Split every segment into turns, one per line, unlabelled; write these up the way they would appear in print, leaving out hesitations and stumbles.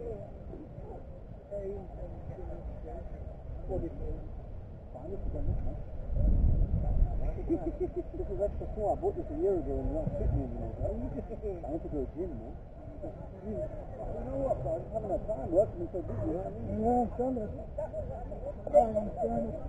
This is extra small. I bought this a year ago and it don't fit me anymore, bro. I need to go to the gym, man. You know what, bro? I just haven't had time. Work's been so busy, you know what I mean? Yeah, I understand it. I understand it.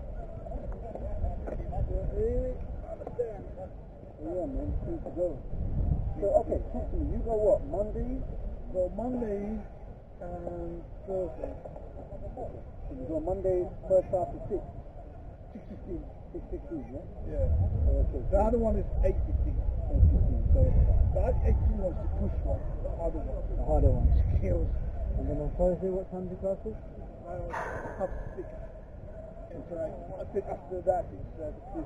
Really? I understand. Yeah, man. Just need to go. So, okay, talk to me. You go what? Monday? Go Monday and Thursday. So you go Monday, first half to 6. 6:15. 6:16, yeah? Yeah. Okay. The other one is 8:15. 8:15. So that 18 was the push one, the harder one. The harder one. Skills. And then on Thursday, what time do you classes? Half 6. It's right. I think after that it's the push.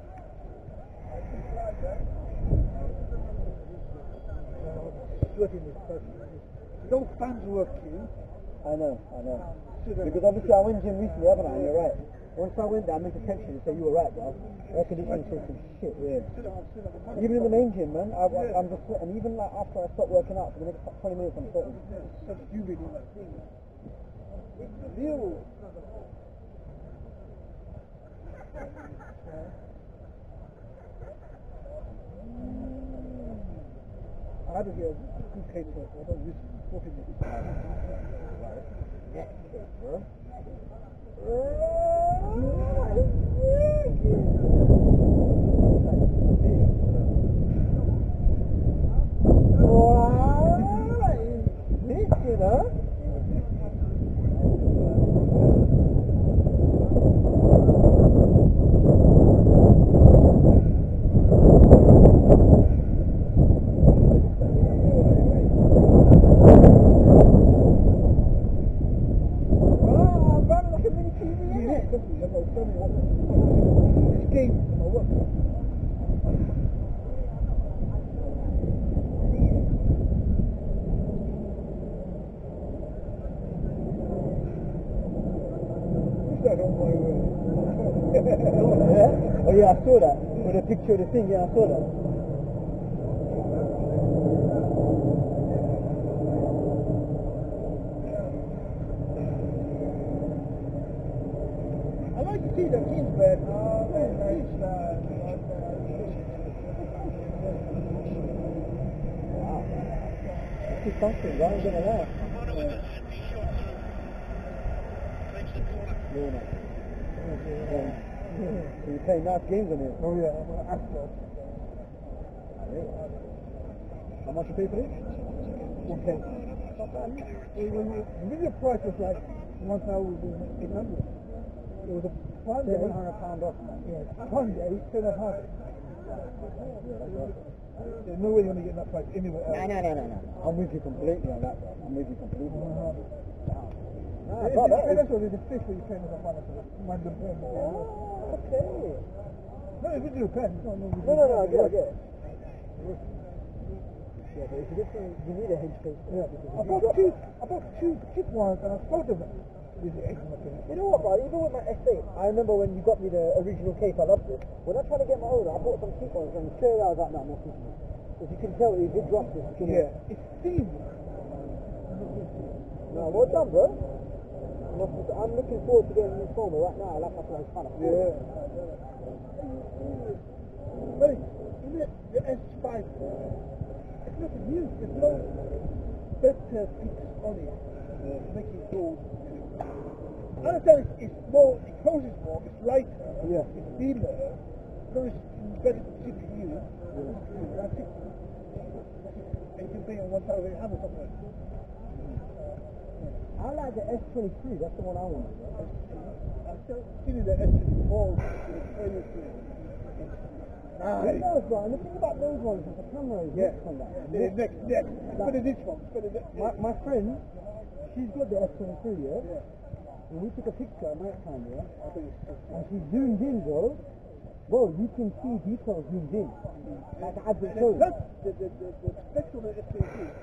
Sweating is perfect. Those fans working. I know. Because obviously I went gym recently, haven't I? And you're right. Once I went there, I made a text you and say you were right, bro. Air conditioning system, shit, yeah. Even in the main gym, man, I'm just sweating. Even like after I stop working out for the next 20 minutes, I'm sweating. It's so stupid on that thing. It's real. I had to get a good case for it. I don't use 40 minutes. Yeah, bro. Oh yeah, I saw that. With a picture of the thing, yeah, I saw that. I like to see the kids, but wow. That's something, right? I'm gonna laugh. So you're playing nice games on it? Oh yeah, I'm going to ask that. How much you pay for it? 1K. The video price was like 1,800. It was a £700 off, man. Yeah, Sunday, 700. There's no way you're going to get that price anywhere else. No. I'm with you completely on that, bro. I'm with you completely. That's what the fish that you pay with a fan of random pen. Oh, okay. No, it's with your pen. No, I get it. Yeah, but it's different. You need a hedge case. Yeah. I bought two cheap ones and I sold them. You know what, bro? Even with my S8, I remember when you got me the original case, I loved it. When I tried to get my own, I bought some cheap ones and straight away I was like, no, I'm not keeping it. As you can tell, it did drop this. Yeah, it's steam. No, well done, bro. I'm looking forward to getting this phone, but right now I like my phone. Yeah. Hey, isn't it the S5? It's nothing new. There's no better picks on it. Making it go. I understand it's more, it closes more, it's lighter, it's thinner, it's better CPU. That's it. And you can pay on 1,800 or something. I like the S23, that's the one I want. I'm still feeling the S24. Nice. Those, bro. And the thing about those ones is the camera is next on that. Next. Look at this one. My friend, she's got the S23, yeah? And we took a picture at night time, yeah? And she zoomed in, bro. Bro, you can see details zoomed in. Like the advert shows. The specs on the S23 is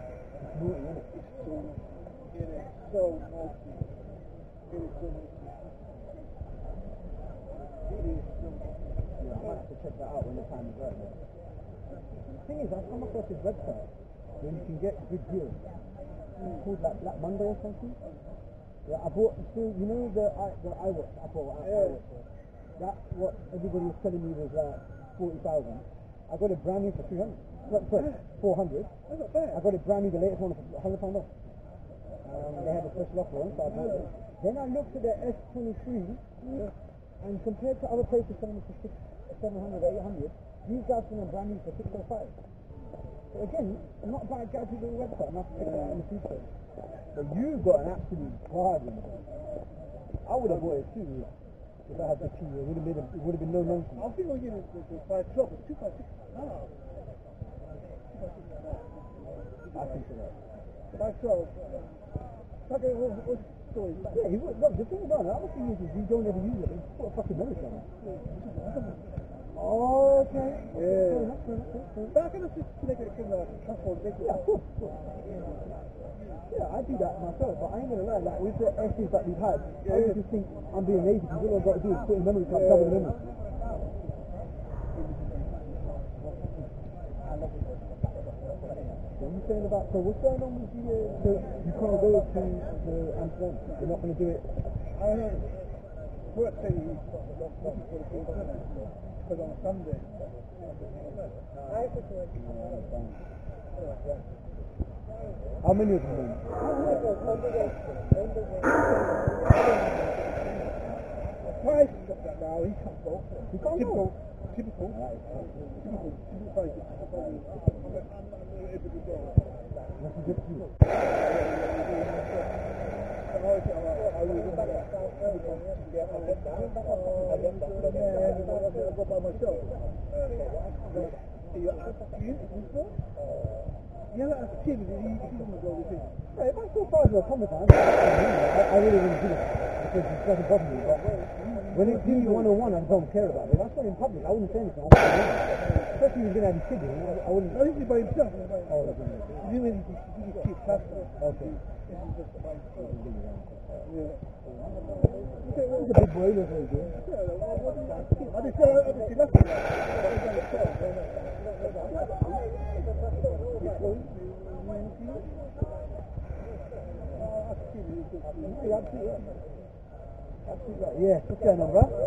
so multi. It is so multi. Yeah, I might have to check that out when the time is right. The thing is, I've come across this website where you can get good deals.
called like Black Monday or something. Yeah, I bought still, you know the iWatch, Apple iWatch. That what everybody was telling me was 40,000. I got it brand new for 300. Sorry, 400.
That's not bad.
I got it brand new, the latest one for £100 off. They had a special offer on, so I bought it. Then I looked at the S23, and compared to other places selling it for 700 or 800, these guys selling them brand new for 605. So again, not a bad gadget little website, and I have to check that out in the future. But you got an absolute bargain. I would have bought it too if I had the key. It would have been no nonsense.
I think we're getting the 512, it's 256 now.
I think so.
512. Okay, what's the story?
Yeah, he would. Look, the thing about it, I don't think you don't ever use it. It's put a fucking memory card. Oh, okay.
Yeah. Back in the transport,
yeah, of course. Yeah, I do that myself, but I ain't gonna lie, like with the essays that we've had, I just think I'm being lazy because all I've got to do is put in memory card, cover the memory. What are you saying about, so what's going on with the, so you can't go to Amsterdam? You're not going to do it?
I don't know. Work say he's looking for the thing, because on Sunday.
How many of them then?
Price got that now, he can't go.
He can't go?
Typical. Yeah, that's a kid. He doesn't go with him.
If I saw five of a comic, I really wouldn't do it because it doesn't bother me. But when it's me one-on-one, I don't care about it. If I saw it in public, I wouldn't say anything. Especially if he's going to have his kid, I wouldn't.
No, he's by himself.
Oh, that's nice.
You mean he's kid faster?
Okay.
Yeah.
He's a big boy, that's what he's doing.
I just left him.
Yeah, what's going on, bro?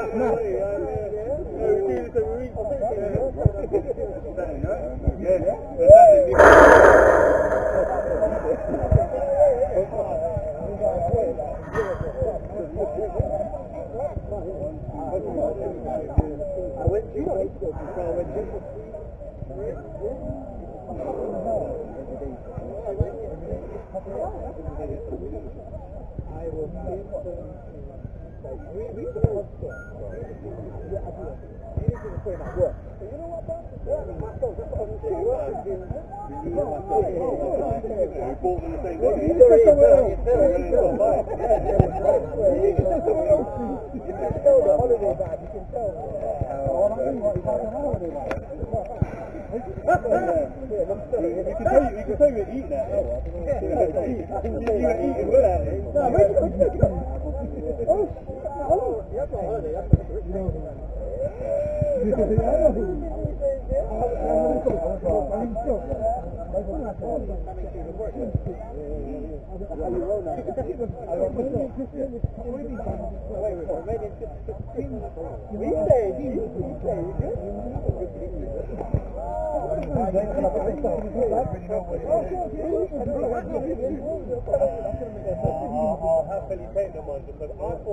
I'll happily take them on because I thought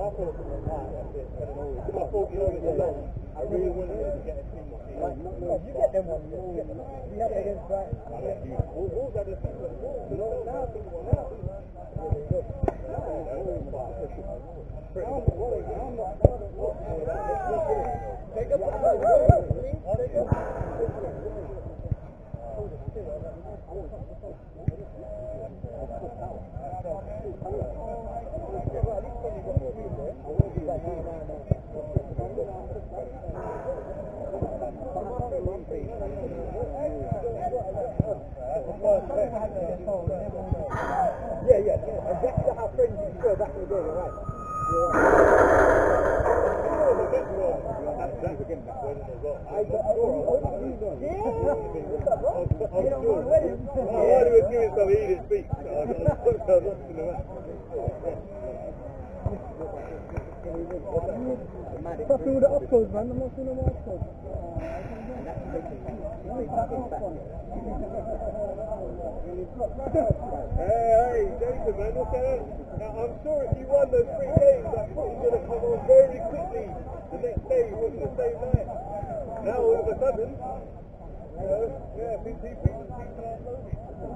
I really wanted to get a team of these.
You get them one. We have it against Brighton.
Wolves are the team of Wolves. Now people are now.
Yeah. And that's how friends you were back in the day, you're right.
Fucking with the upcodes, man. I'm not seeing no more upcodes.
Hey, Jason, man, look at that. Now, I'm sure if you won those 3 games, that footy's going to come on very quickly the next day, it wasn't the same night. Now, all of a sudden, people are slowly.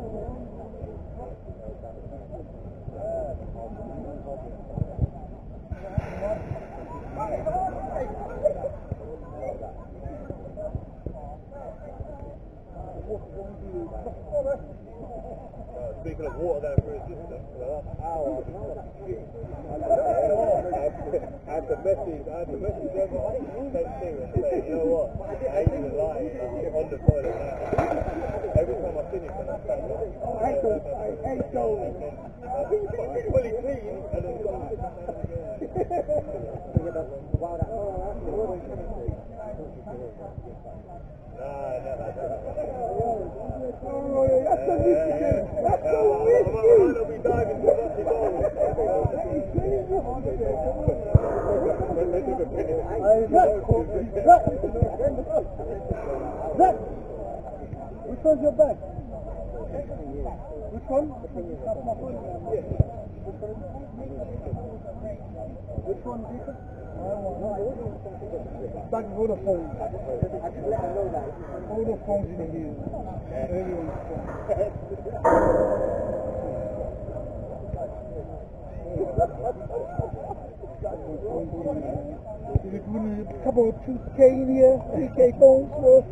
Speaking of water going through his system, I had to message everyone same thing and say, you know what, I ain't even lying, I'm on the toilet now. Every time I finish and I'm standing up, fully clean and then
Which one's your bag? Which one? Which one, Jacob? Bag of all the phones. All the phones in here. A couple of 2K in here, 3K phones worth.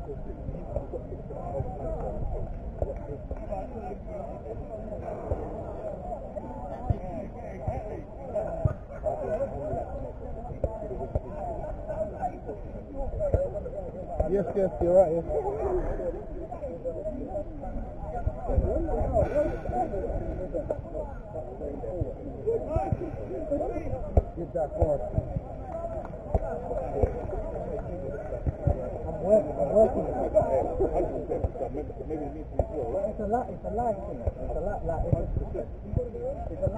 Yes, you're right, yes. Get that forward. I'm working. It's a live thing. It's a live. It's a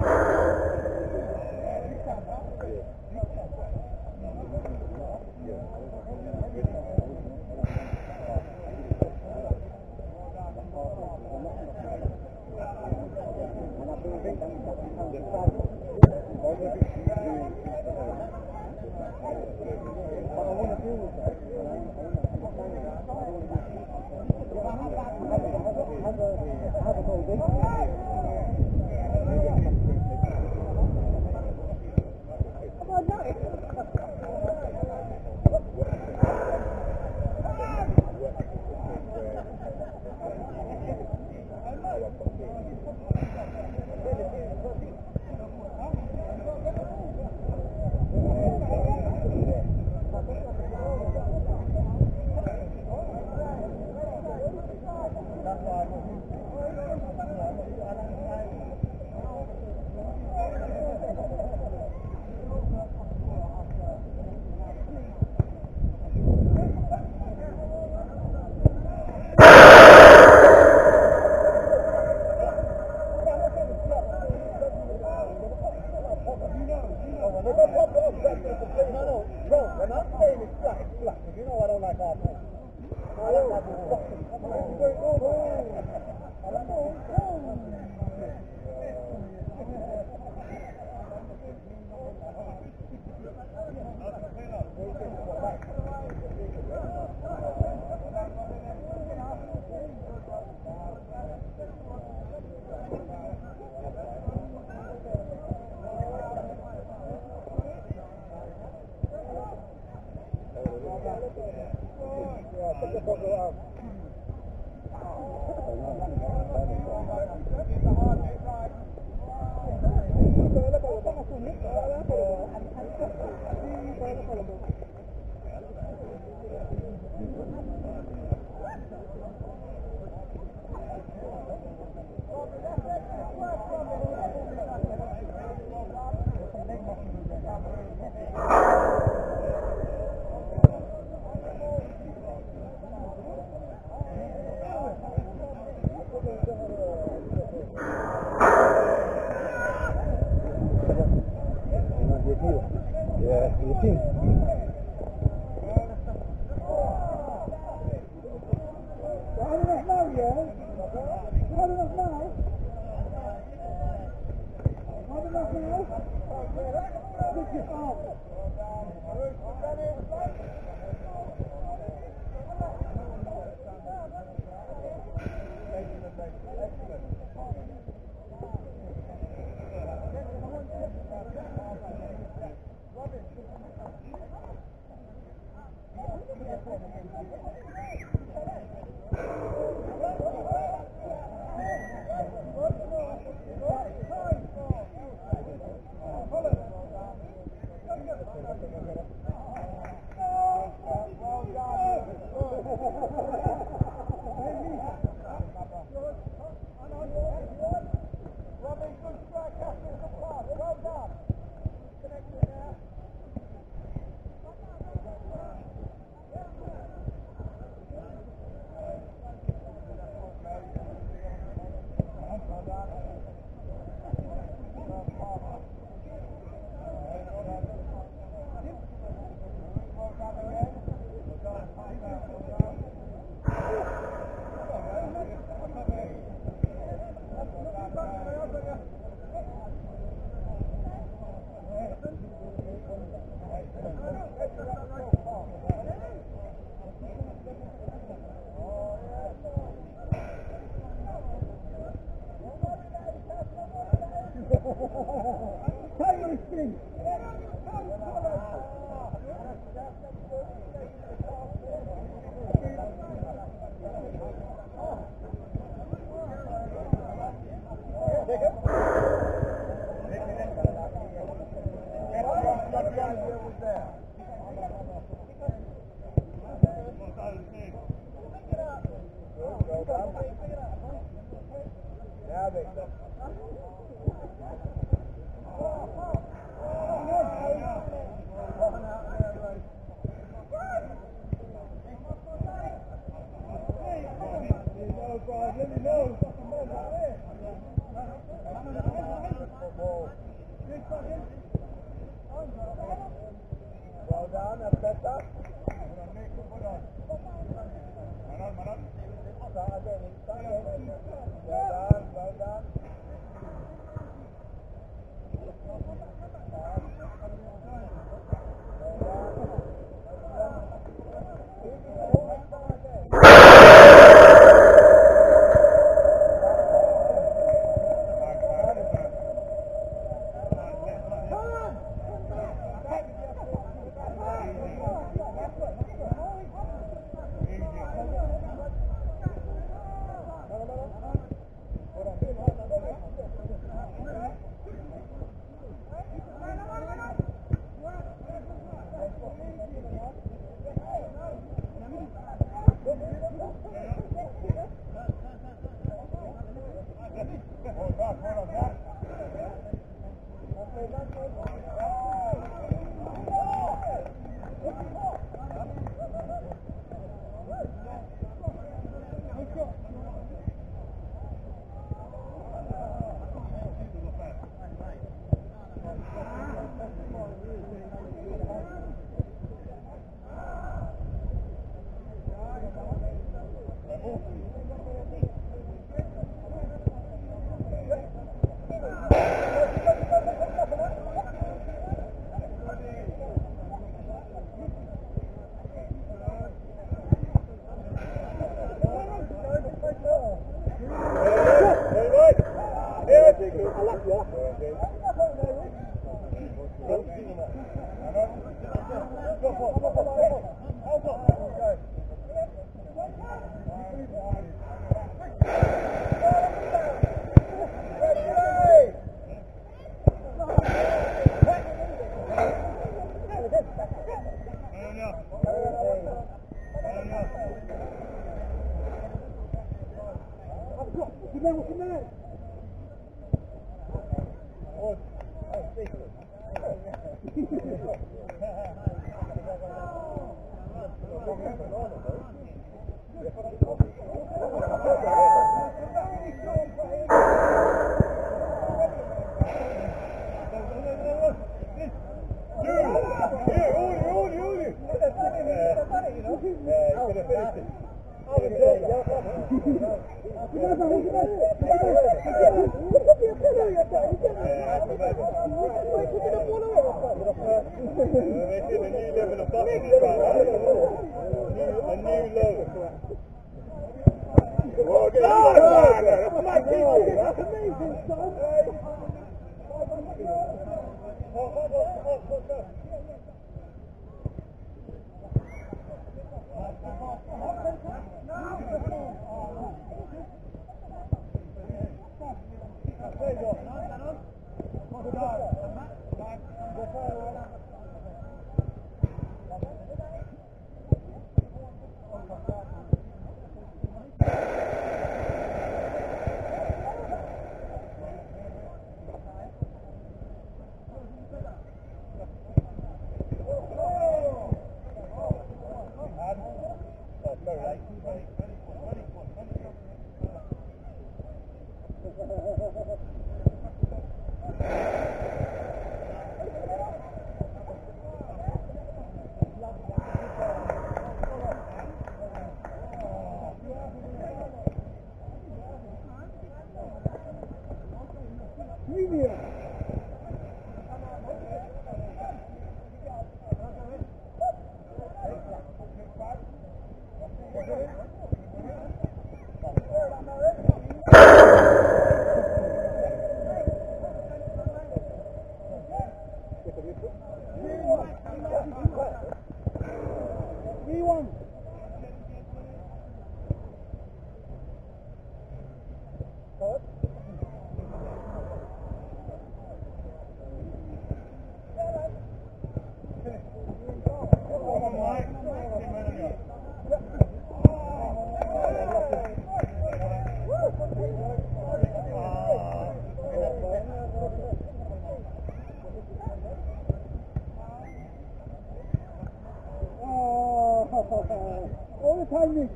All the time, Nick.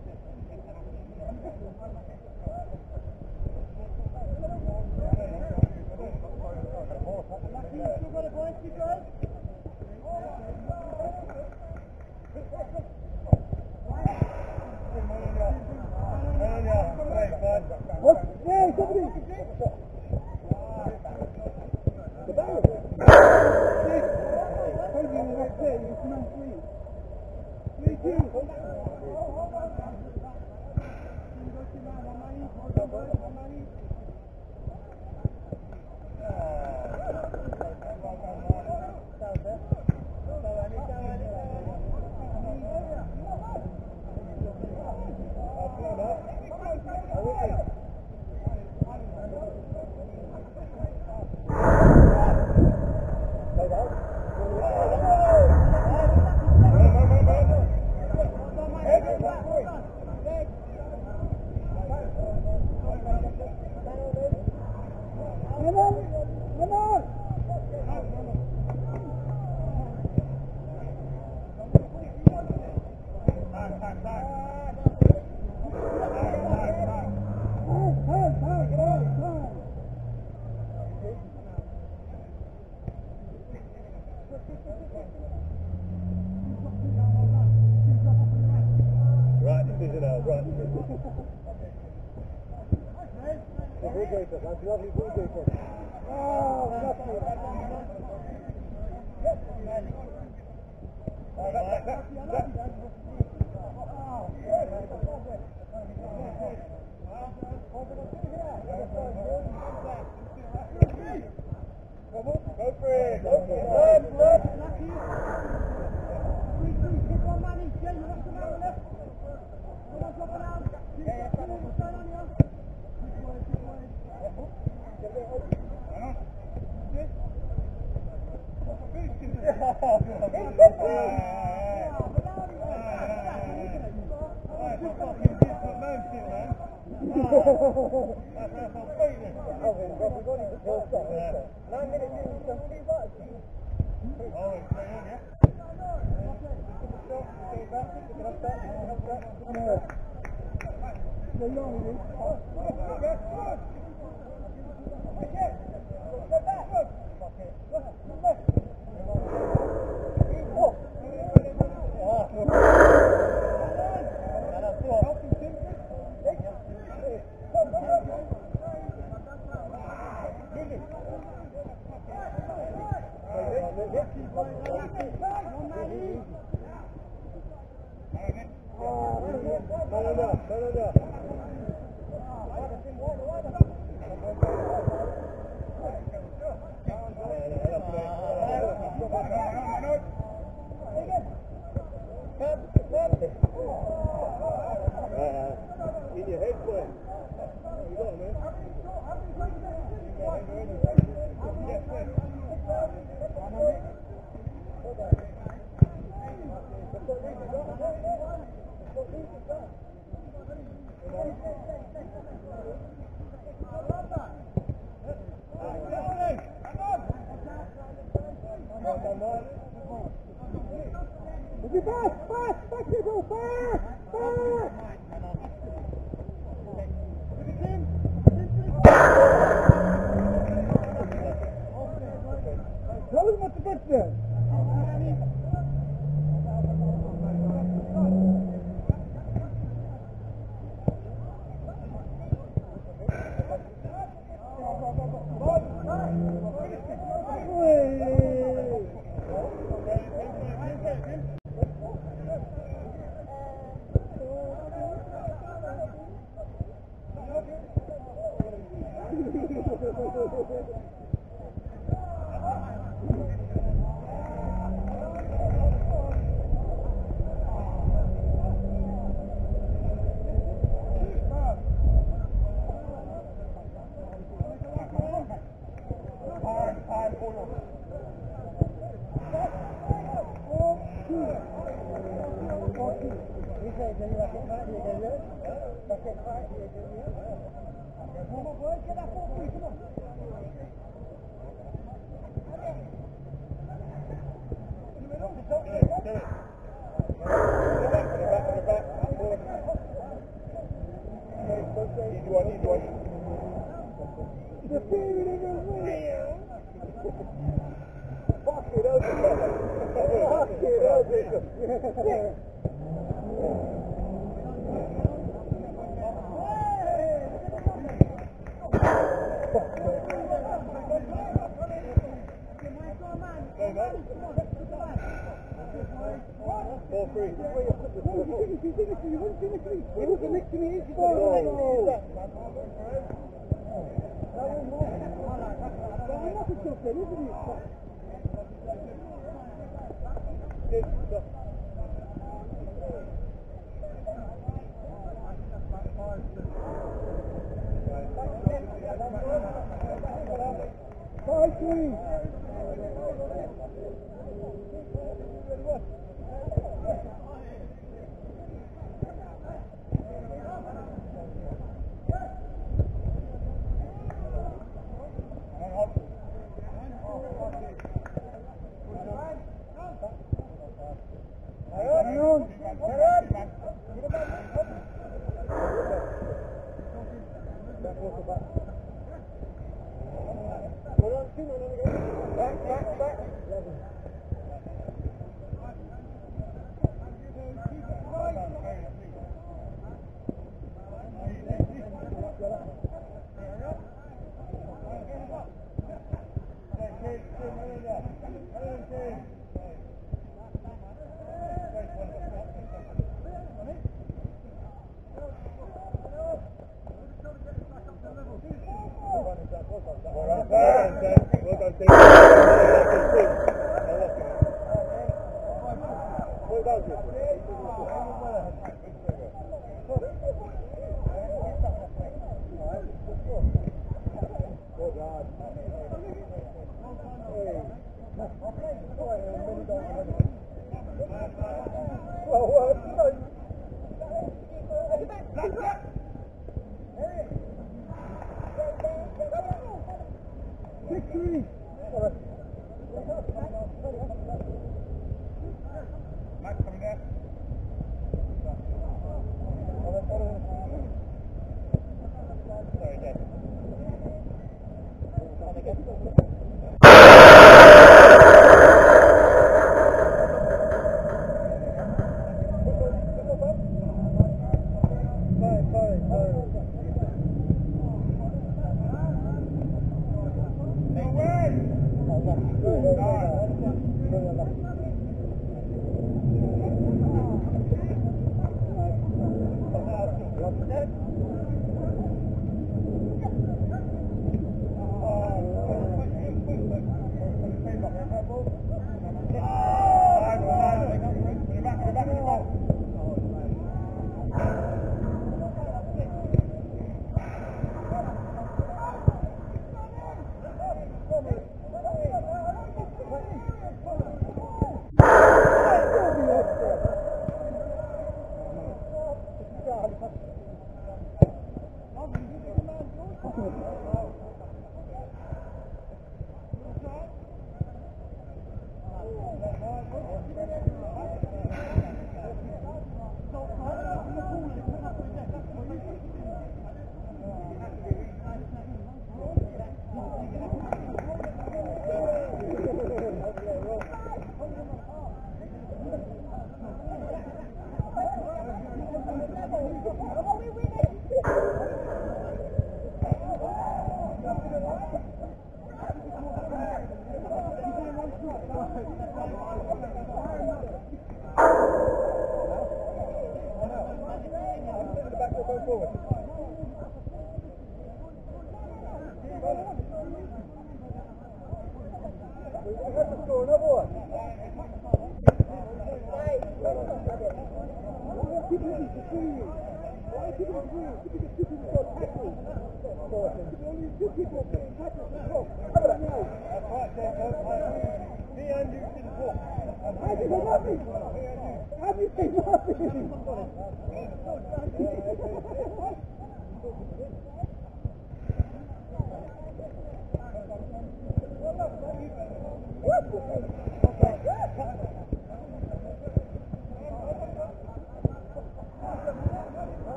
What? Yeah, somebody. The barrel. Right there, you can on 9 minutes in, somebody what? In your head, boy. You got him,
Easy one, easy one.
The feeling of
Fuck it, Fuck it, Ball free.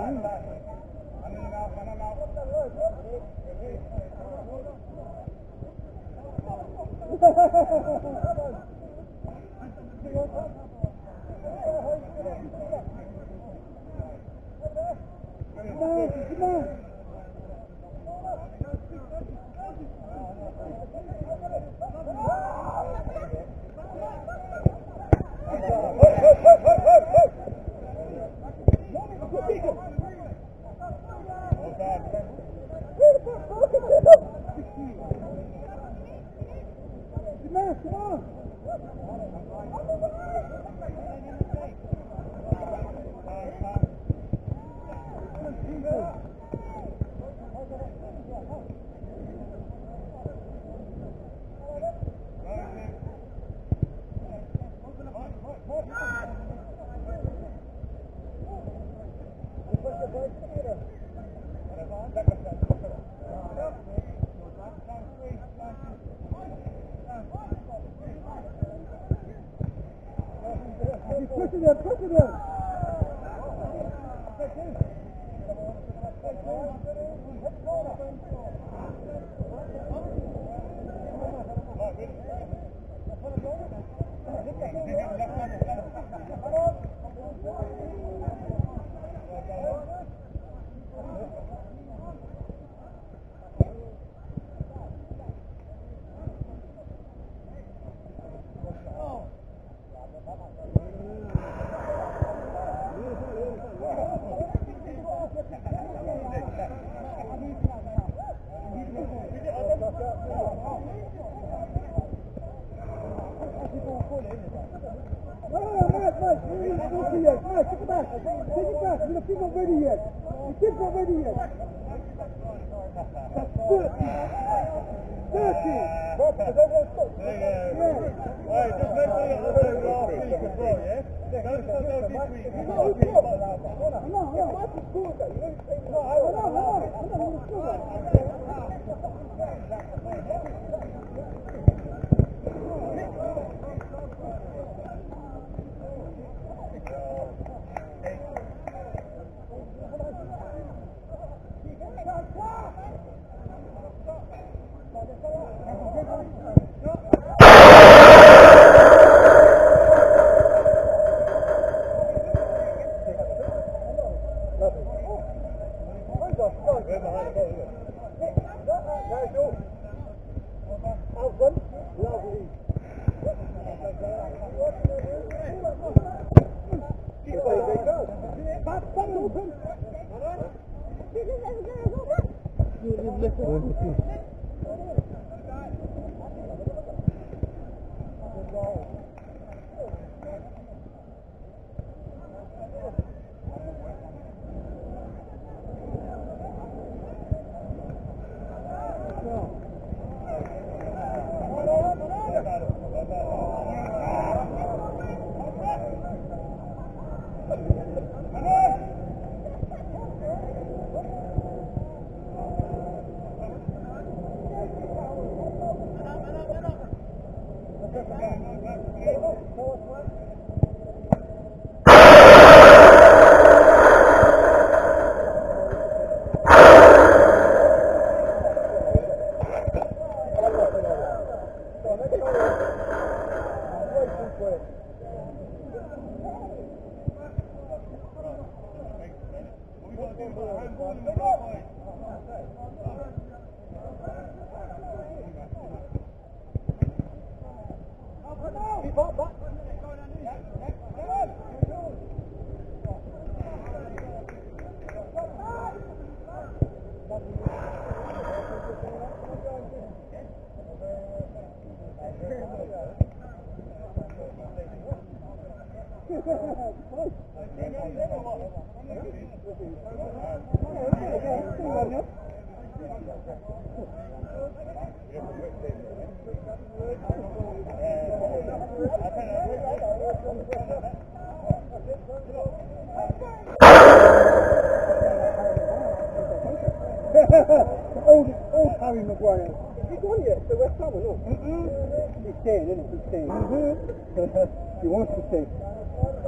old Harry Maguire. He's gone yet, so West Ham or not? He's staying, isn't he? He's staying. He wants to stay.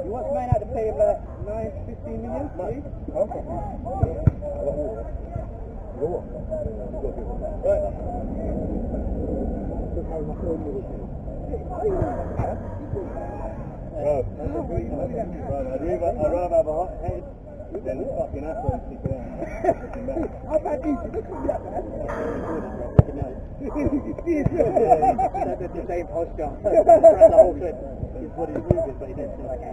He wants Man Out to pay him like 15 million.
Right. I'd rather have a hot head than a fucking asshole and stick it out.
How bad is it? Look at that, man. That's the same posture. Throughout the whole trip. His body's moving, but he didn't feel like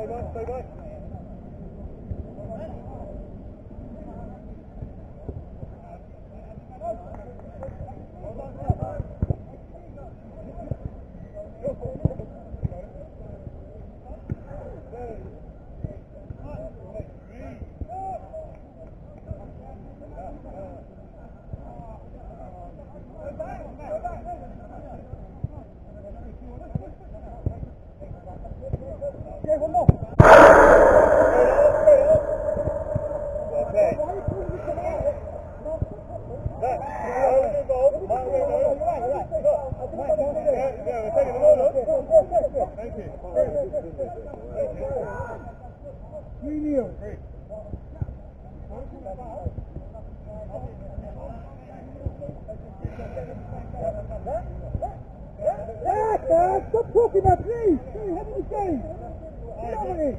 Stay back.
Stop talking about please! You're having the game! Get over it!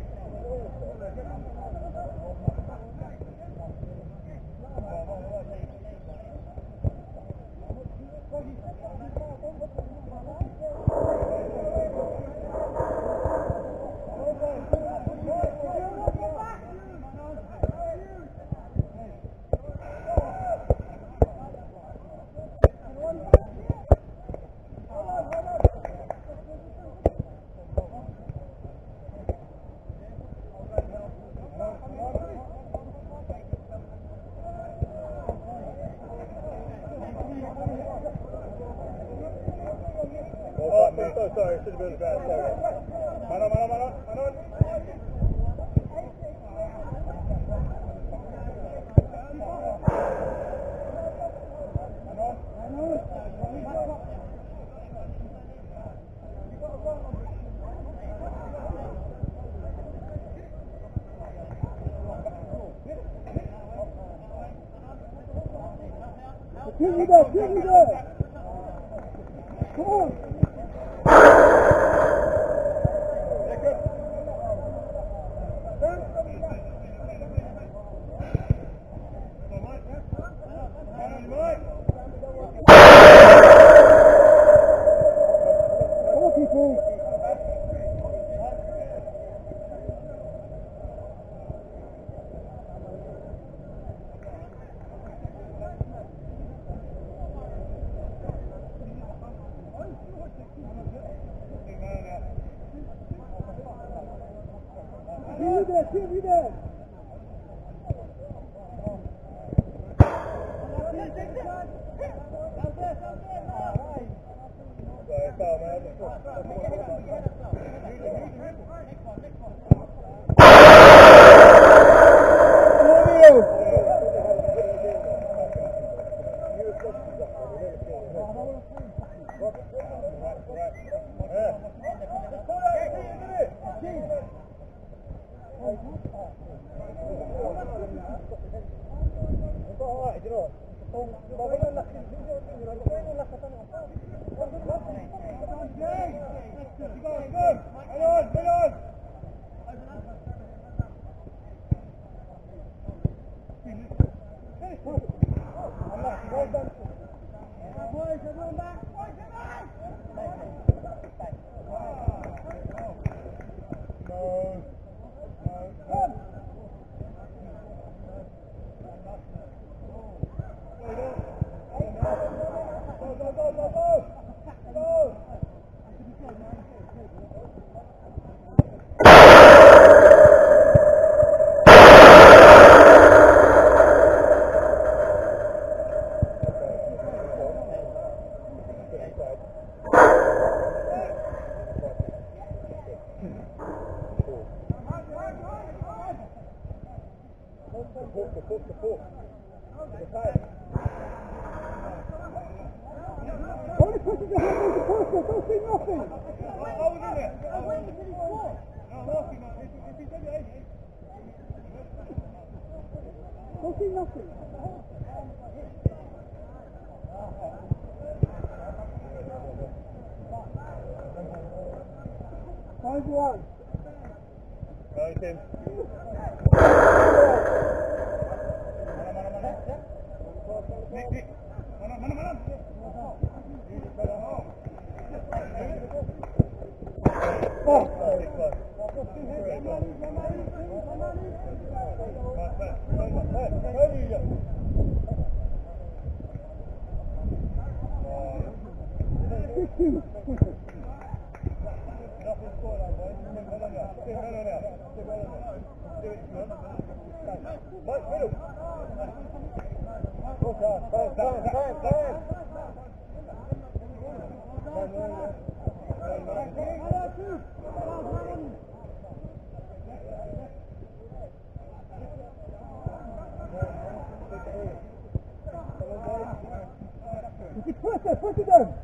Sorry, should have been bad. Manon.
Give me that! Come on! Give me that!
Push it down.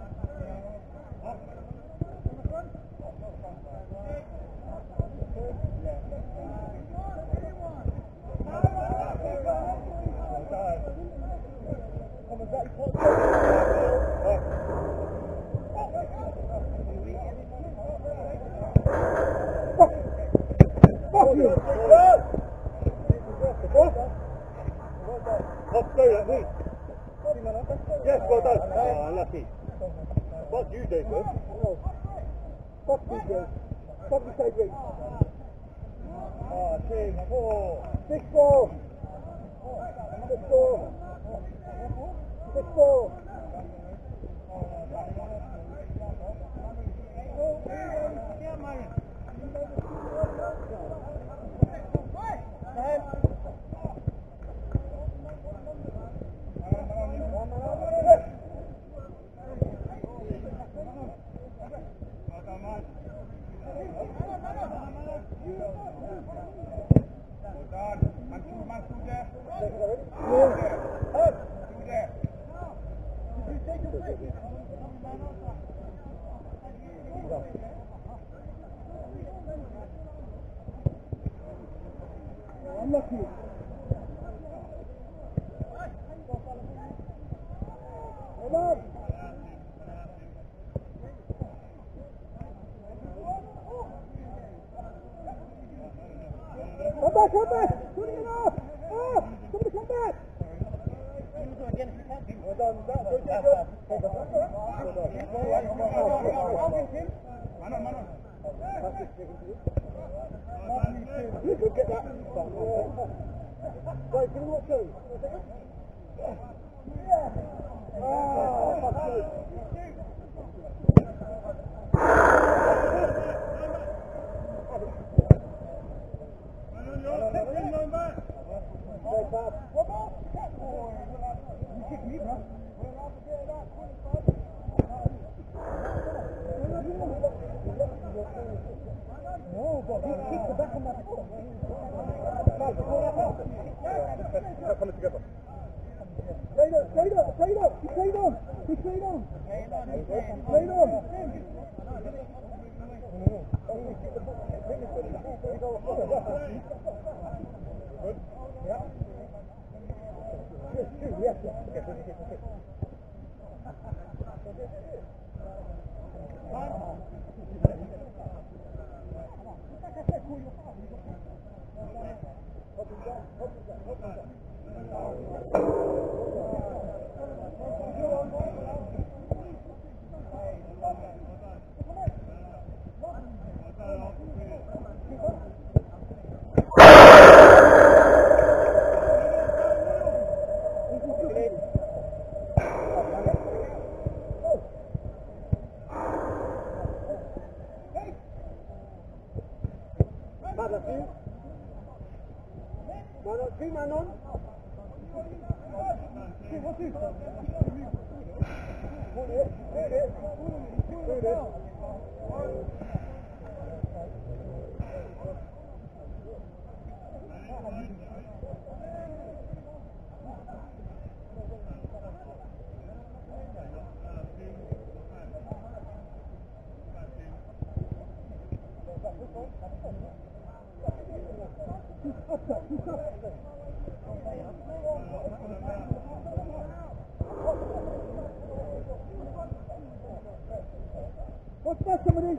Yes, well done. Oh, unlucky. Fuck you, Jacob.
Fuck you, Jake. Fuck you, Cedric.
Oh, team 4.
6-4. 6-4. 6-4. Unlucky. Hold on. Come back, come back! Putting it off! Off! Somebody come back!
Well done, that. Go, Jacob. You could get that. Right, give me what goes. Oh, fuck you.
No, but he kicked the back of my foot.
They're coming together.
Straight up, straight up, straight up, straight on, straight on. Straight on. Yeah. Yes, yes. What's that, somebody?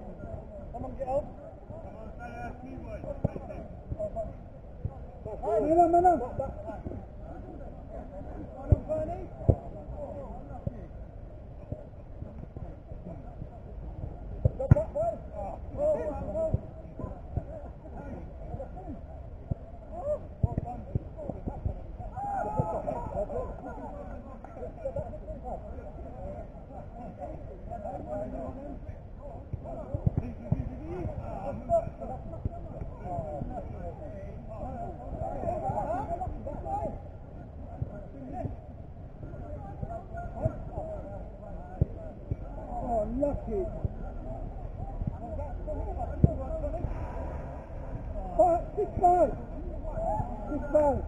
Come on, get up.
Lucky. 6-5. 6-5.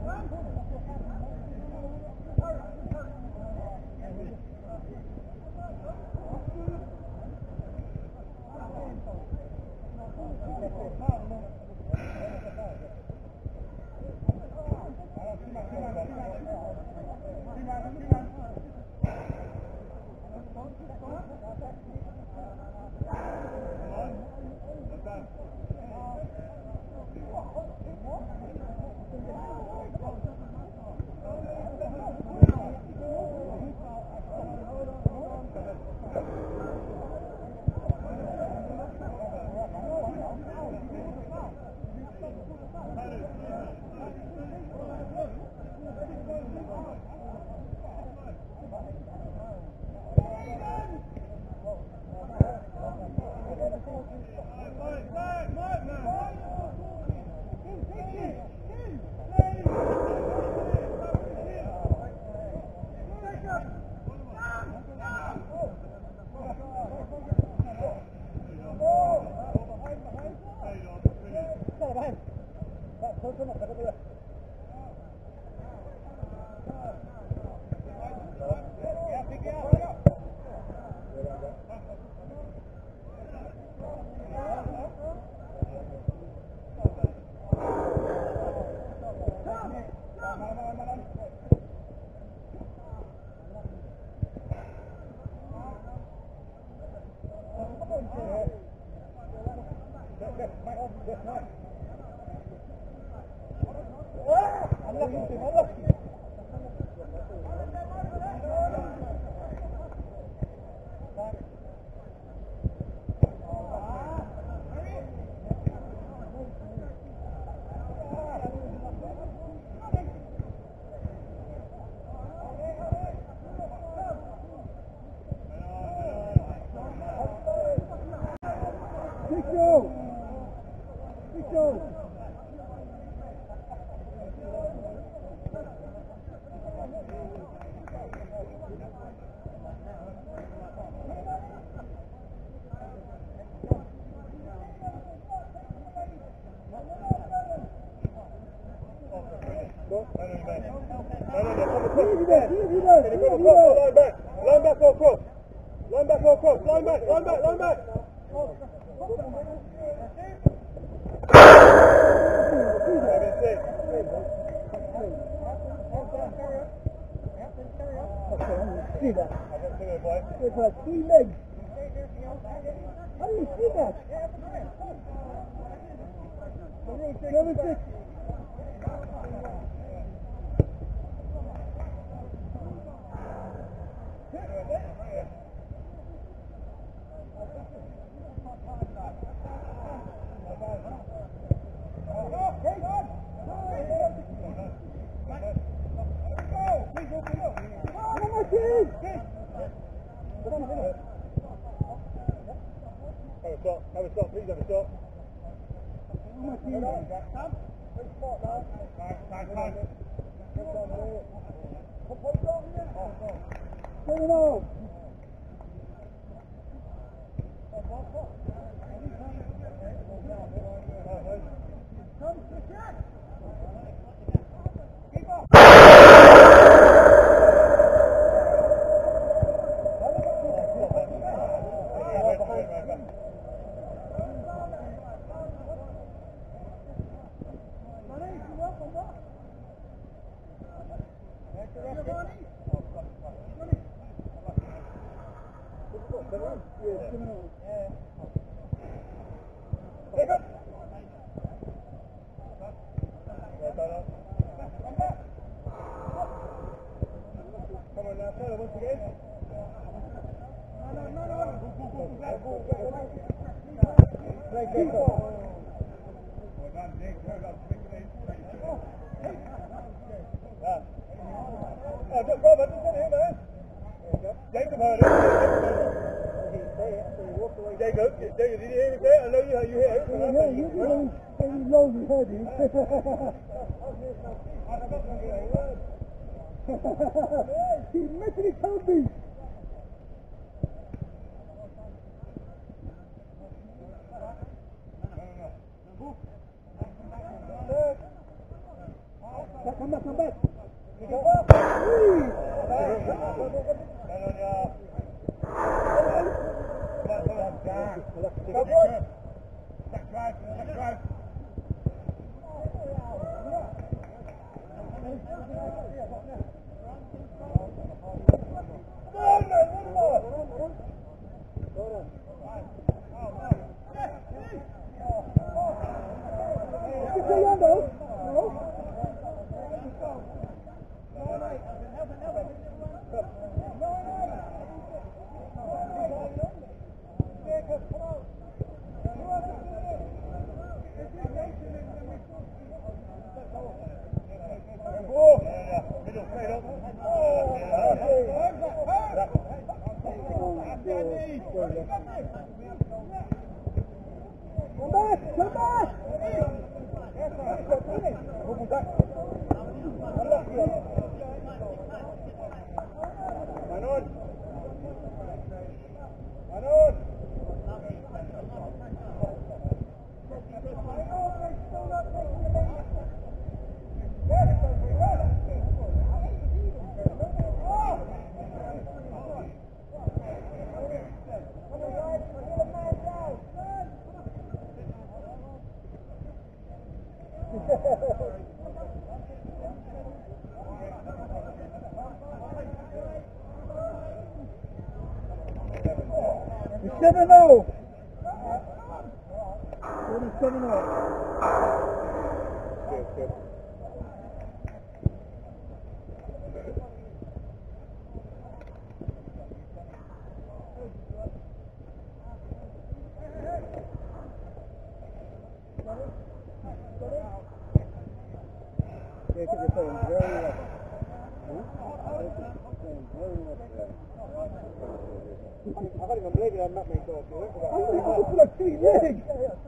Have a stop, please have a stop. Jacob heard it. Jacob, did you hear me say it? I know you hear it.
Yeah, you very low, you heard it. He mentally told me. Come back, come back. It's 7-0. 7-0. Yeah, they're playing very well. I can't even believe it, I'm not making goals. I feel like 3 legs.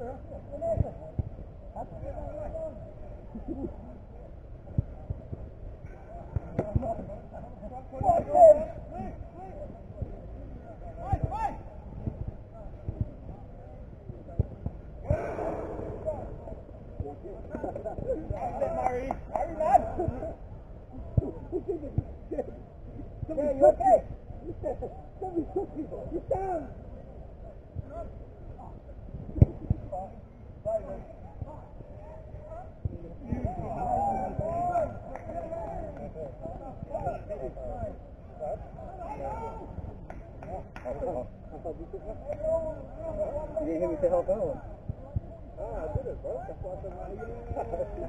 Yeah, you okay? Don't be so people. Sit down. You didn't hear me say how go? I did it, bro. That's why I said,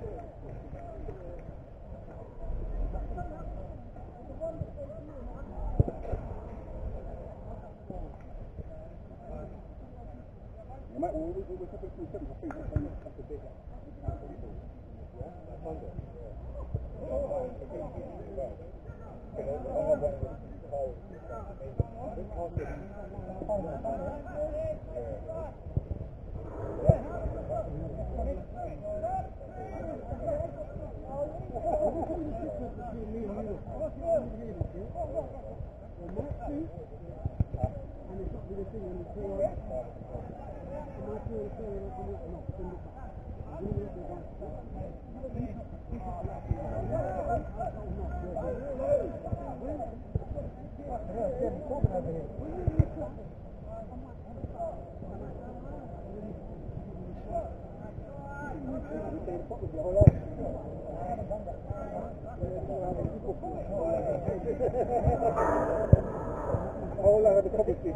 all I have a cup of tea.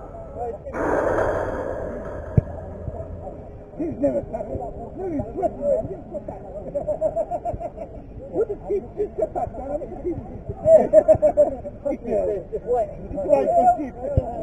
He's never tackled. No, he's sweating, man. He's got that. What does he just get that, man? I mean, he's wet. He's white from sheep.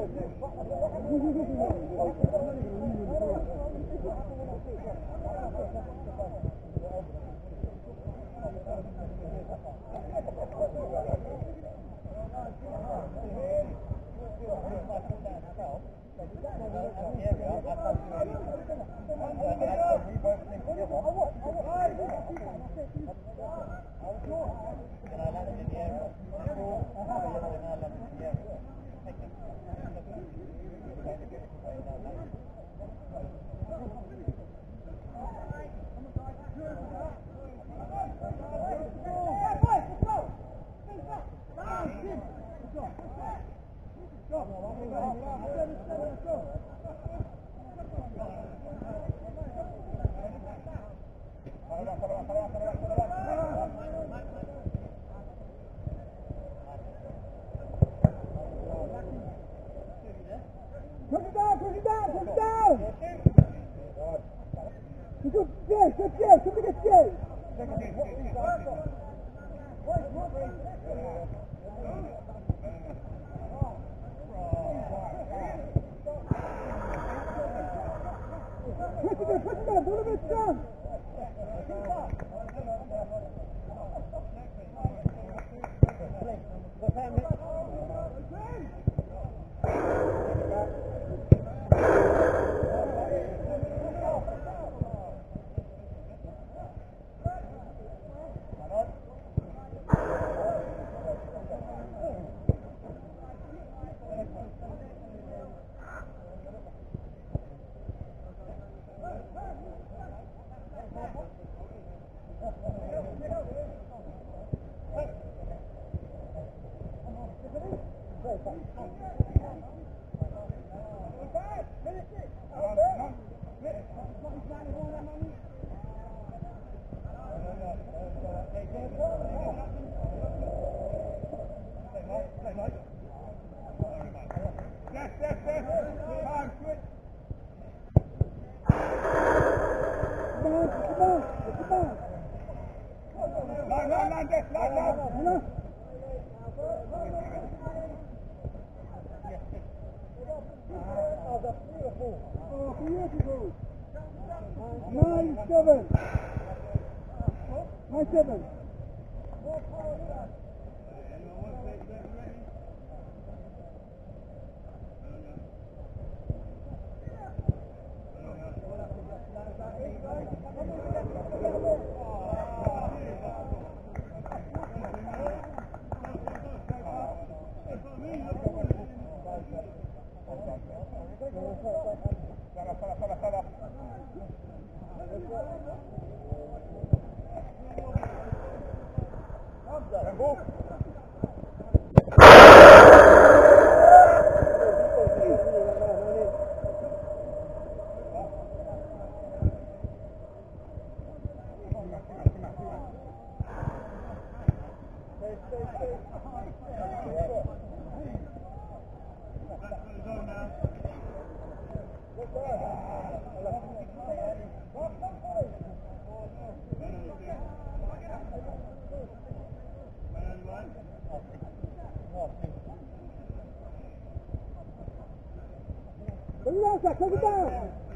Take it down.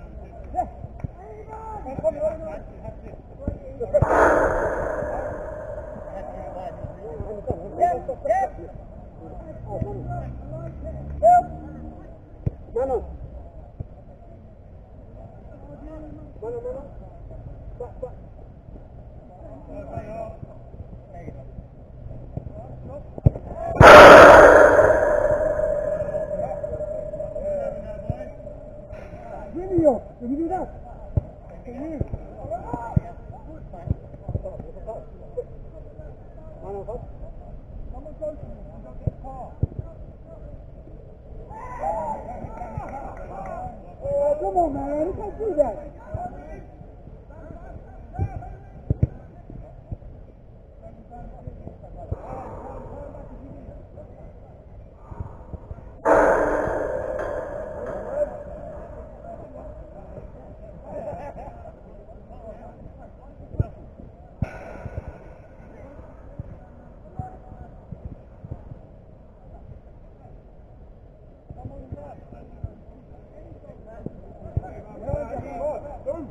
Did you do that? Oh, come on, man. You can't do that.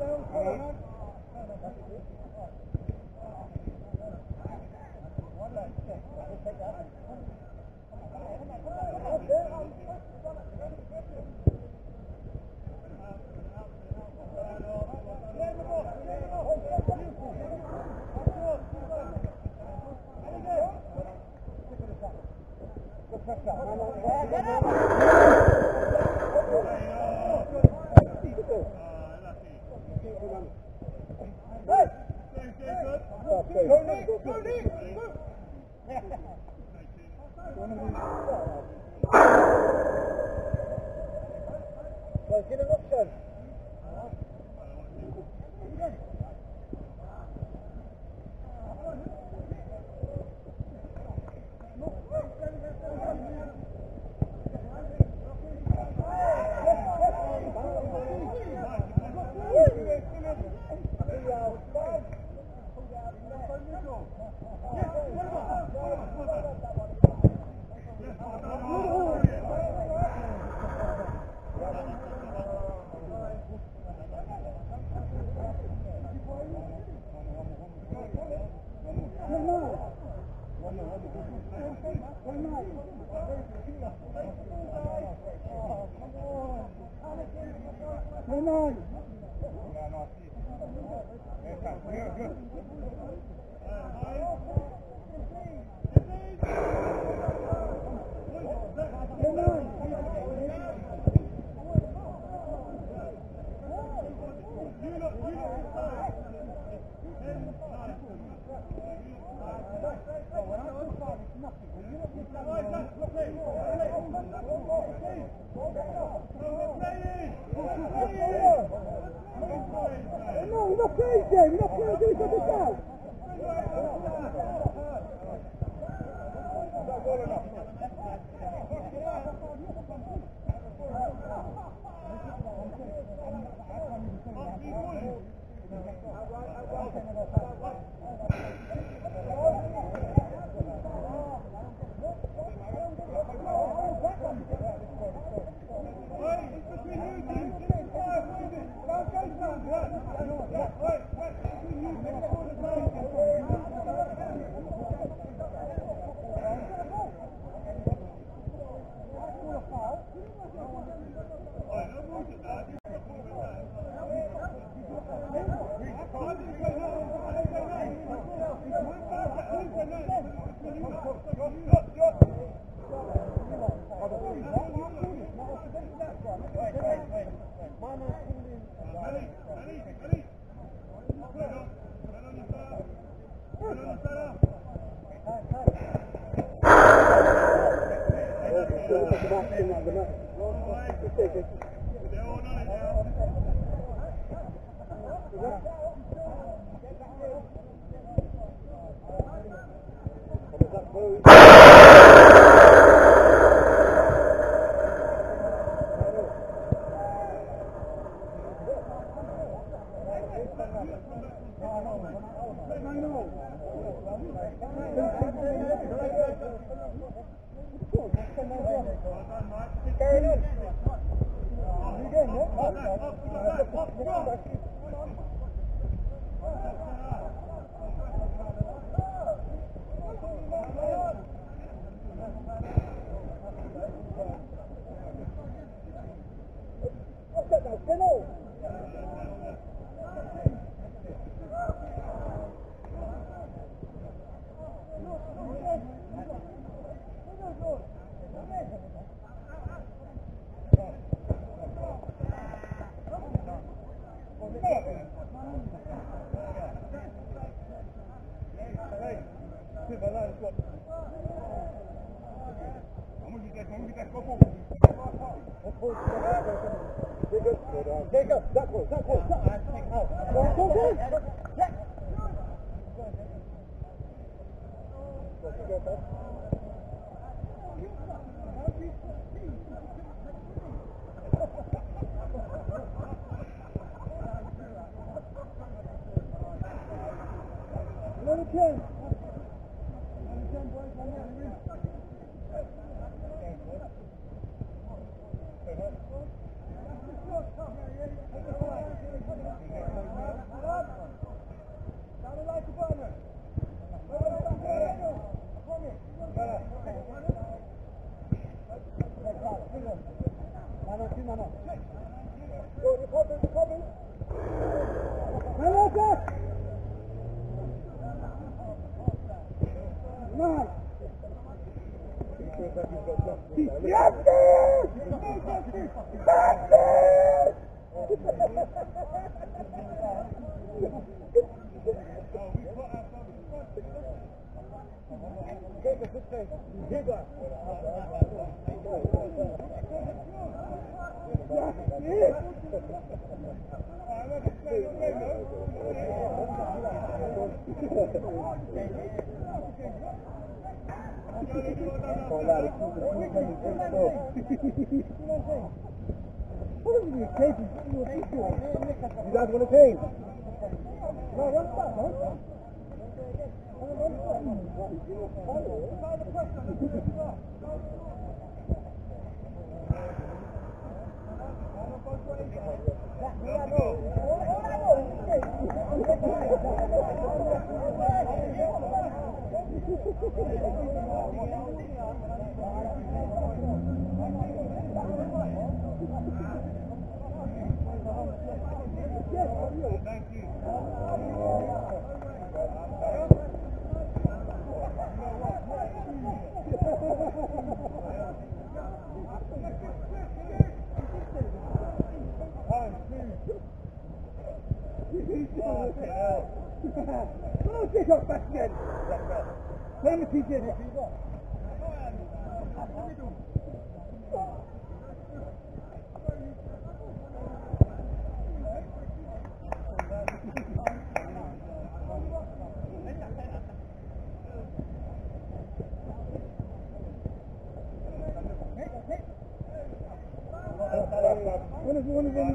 Get an option. You guys want to change? No, what's that, man?
Thank you.
Oh, take off back again. Play me TJ. One is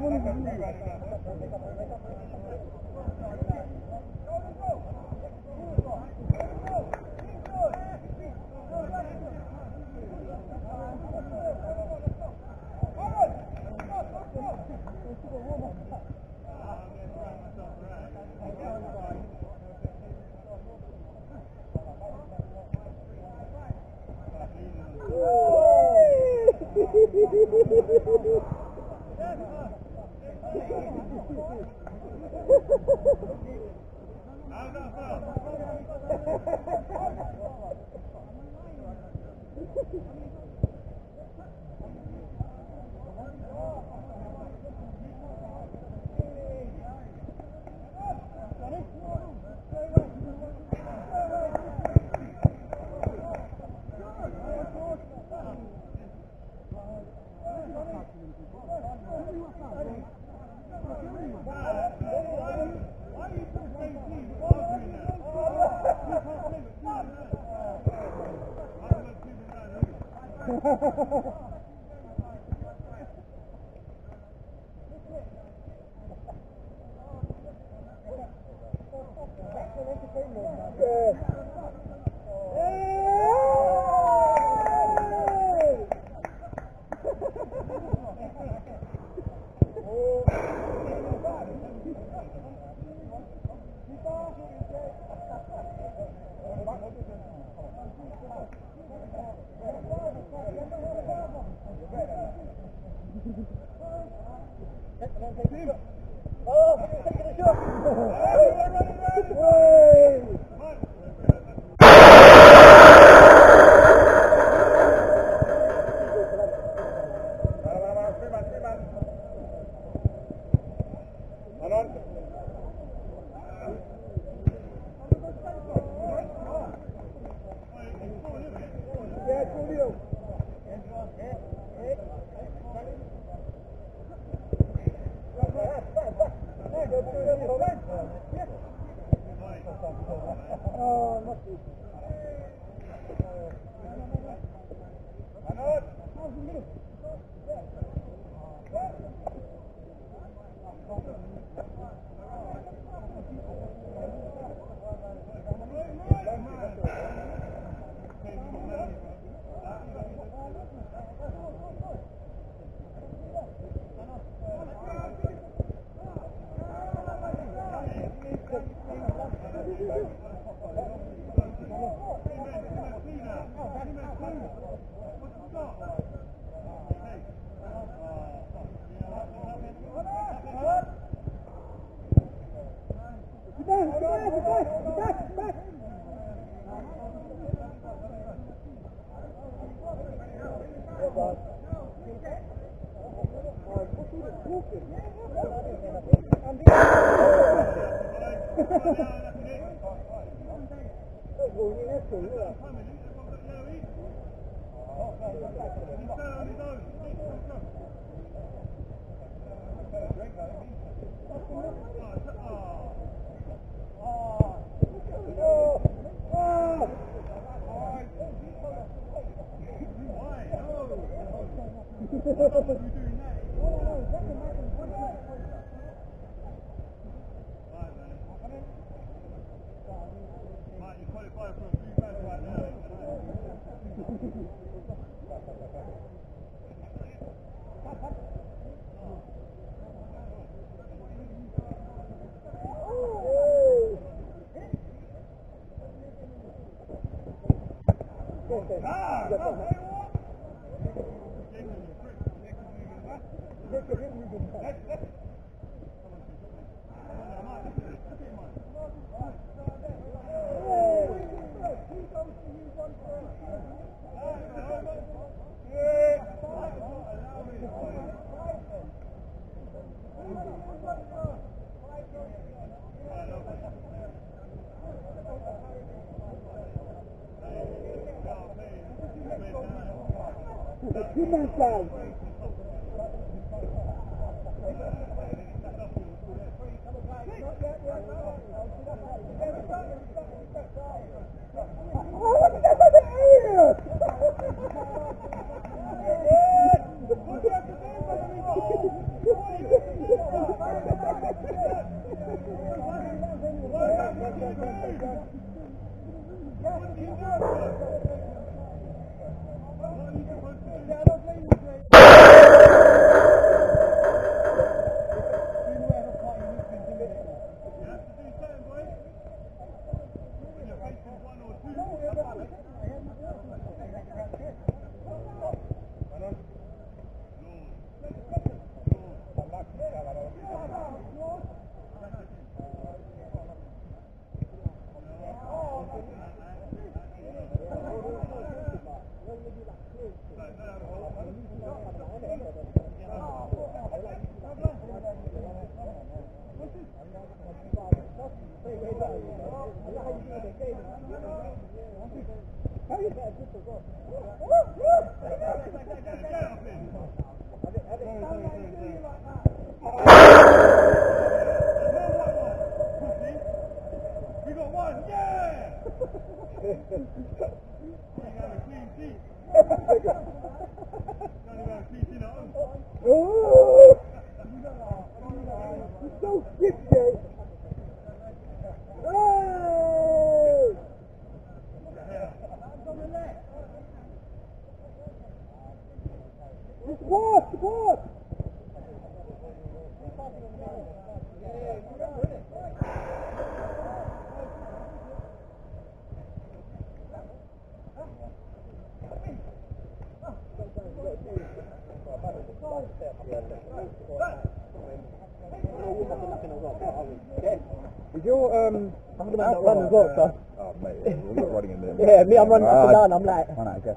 Is your outrun as well, son?
Oh, mate, we're not running in there.
Yeah, me, I'm running up and down, I'm like...
I guess,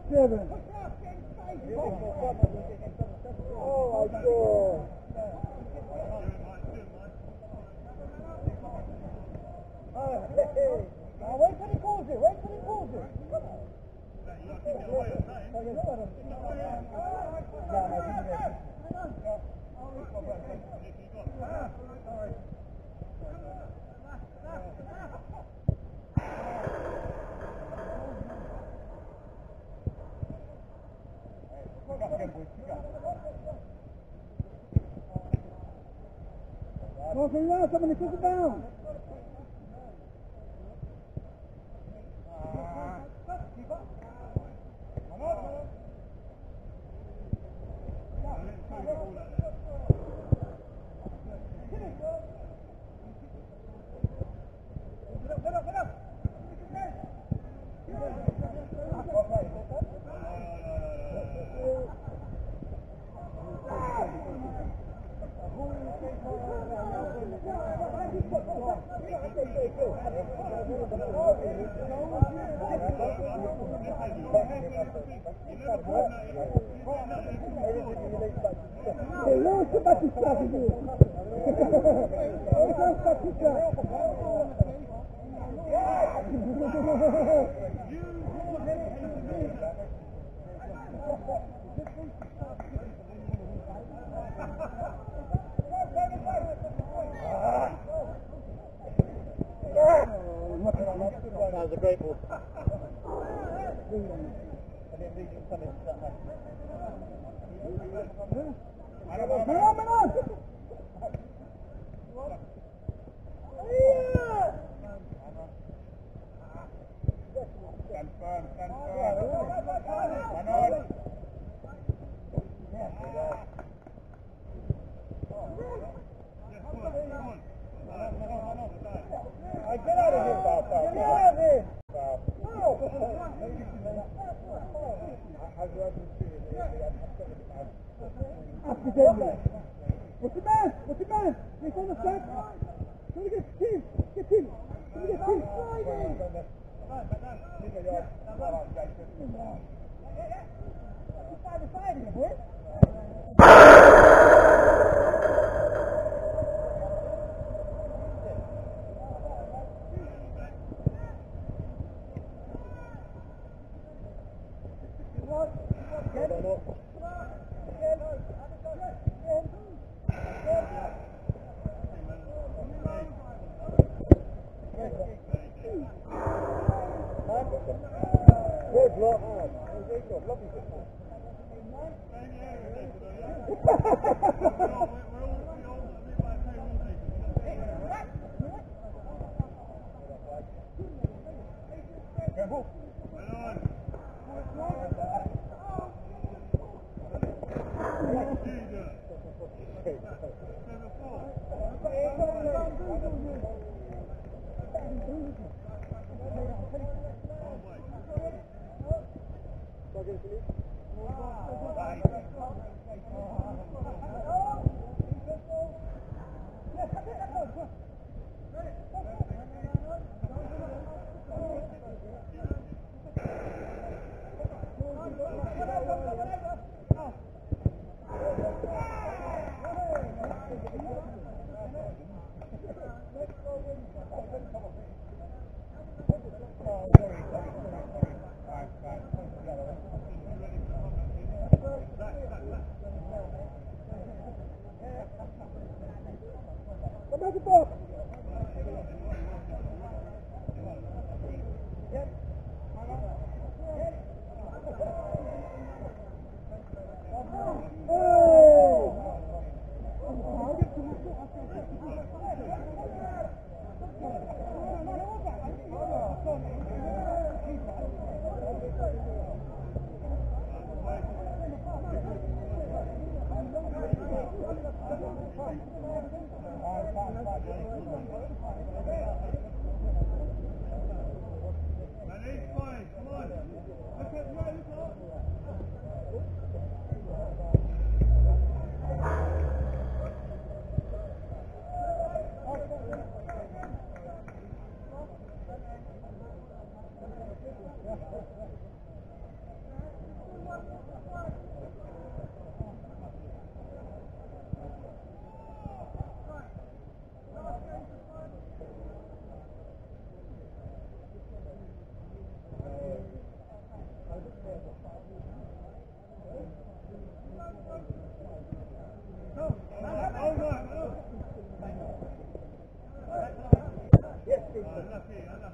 7. Oh my God. Wait till he calls it, wait till he calls it. Go for you, somebody put it down. That was a great ball. I didn't think it would come into that much. Stand firm, stand firm. Get out of here, Bob. Get out of here. What's the man? What's the man? He's on the side. Try to get him. Get him. Try to get him. Side to side here, boy.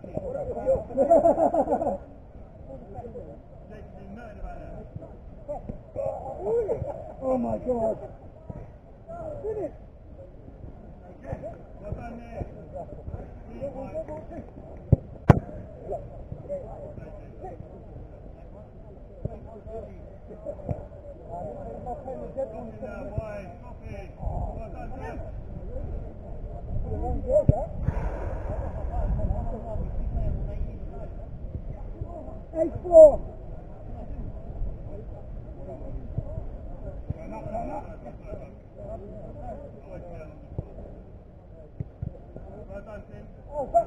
Oh my God. Finish. H4. Oh, back.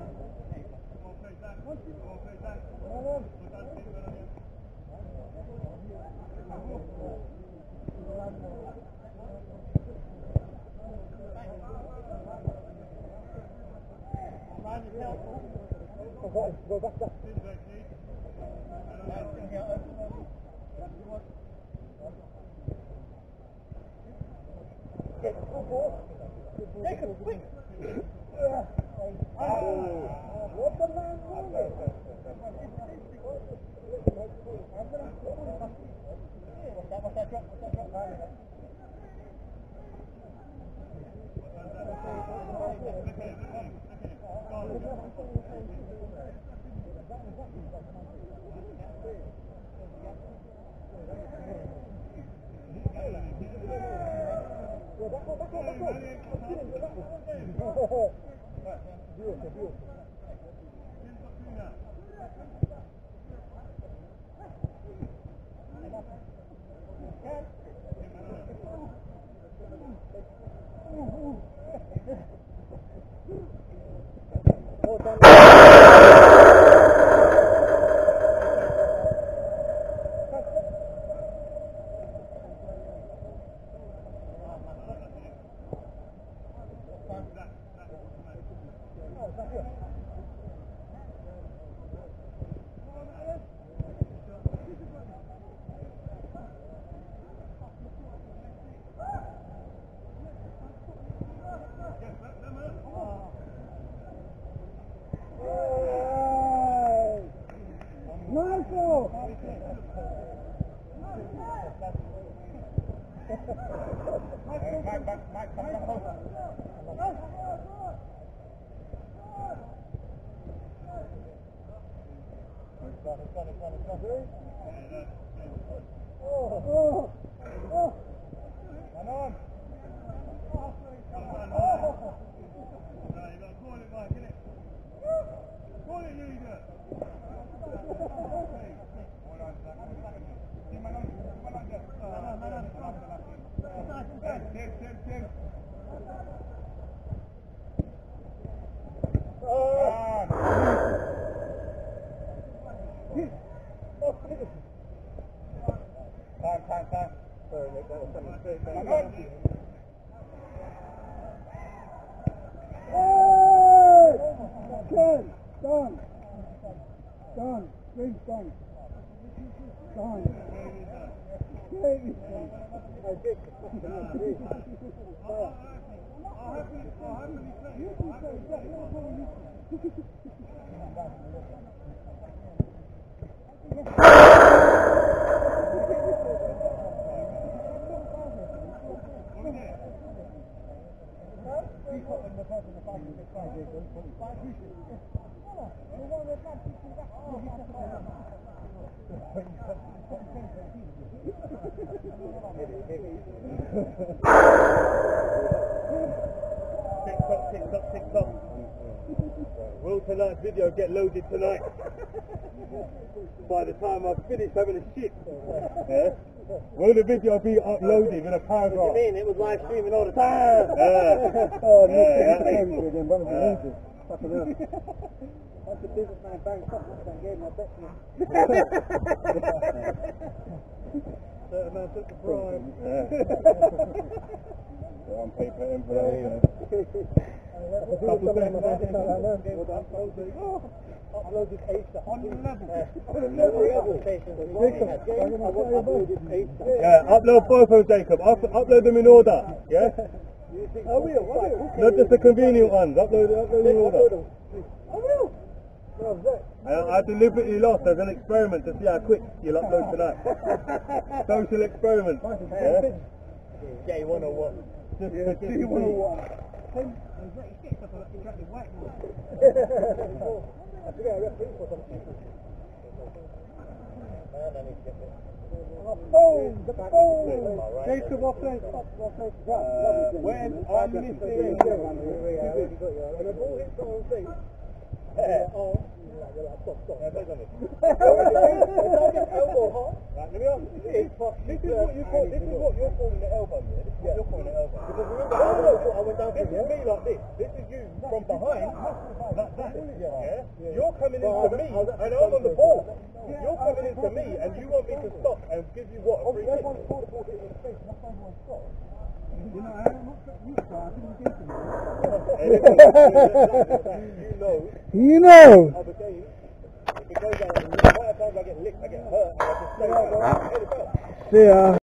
Go back, back. Jacob, quick! What the man doing? What's that drop? TikTok. Will tonight's video get loaded tonight? By the time I finish having a shit. Yeah? Will the video be uploaded with a paragraph?
What do you mean? It was live streaming all the time. That's the businessman bang something and gave him a bet to me.
Certain man took the bribe.
On paper envelope.
Uploaded ASAP. On the level.
Yeah, upload both of them, Jacob. Upload them in order. Yeah?
I will.
Not just the convenient ones. Upload them in order.
I will.
I deliberately lost as an experiment to see how quick you'll upload tonight. Social experiment. Yeah?
Gay 101.
Yeah, G 101.
Boom! The boom!
Jacob, what's that? When I'm missing.
When the ball hits on feet, elbow hot.
Right, let me ask you. This is what you're calling the elbow, yeah? This is what you're calling the elbow. Because remember, I went down this is me like this. This is you from behind, like that. Yeah? You're coming into me, and I'm on the ball. You're coming into me, and you want me to stop and give you what? A free kick?
You know, I don't look at you, so I didn't get to
You know.
Other games, if it goes out, the amount of times I get licked, I get hurt, and I just stay there.
See ya.